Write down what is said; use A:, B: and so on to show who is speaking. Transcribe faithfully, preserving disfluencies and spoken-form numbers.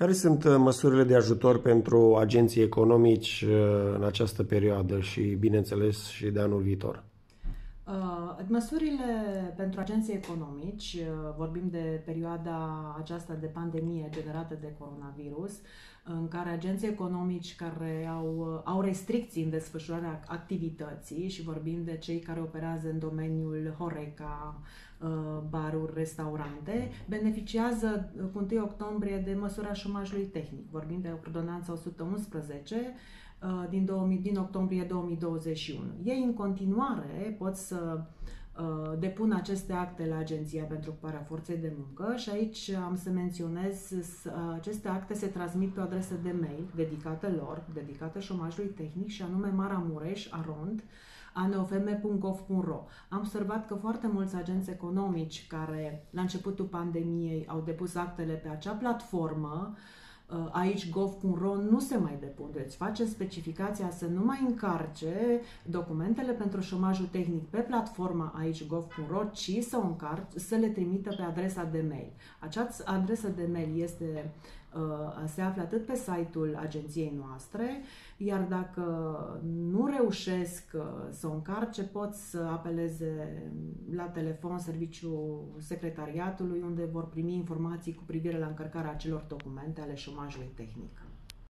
A: Care sunt măsurile de ajutor pentru agenții economici în această perioadă și, bineînțeles, și de anul viitor?
B: Măsurile pentru agenții economici, vorbim de perioada aceasta de pandemie generată de coronavirus, în care agenții economici care au, au restricții în desfășurarea activității, și vorbim de cei care operează în domeniul Horeca, baruri, restaurante, beneficiază cu întâi octombrie de măsura șomajului tehnic. Vorbim de ordonanța o sută unsprezece din, douăzeci, din octombrie două mii douăzeci și unu. Ei în continuare pot să uh, depună aceste acte la Agenția pentru Ocuparea Forței de Muncă și aici am să menționez, uh, aceste acte se transmit pe o adresă de mail dedicată lor, dedicată șomajului tehnic, și anume maramureș arond a n o f m punct gov punct r o. Am observat că foarte mulți agenți economici care la începutul pandemiei au depus actele pe acea platformă, aici gov punct r o, nu se mai depun. Deci face specificația să nu mai încarce documentele pentru șomajul tehnic pe platforma aici gov punct r o, ci să, o încarce, să le trimită pe adresa de mail. Această adresă de mail este, se află atât pe site-ul agenției noastre, iar dacă nu reușesc să o încarce, pot să apeleze la telefon serviciul secretariatului, unde vor primi informații cu privire la încărcarea acelor documente ale șomajului tehnic.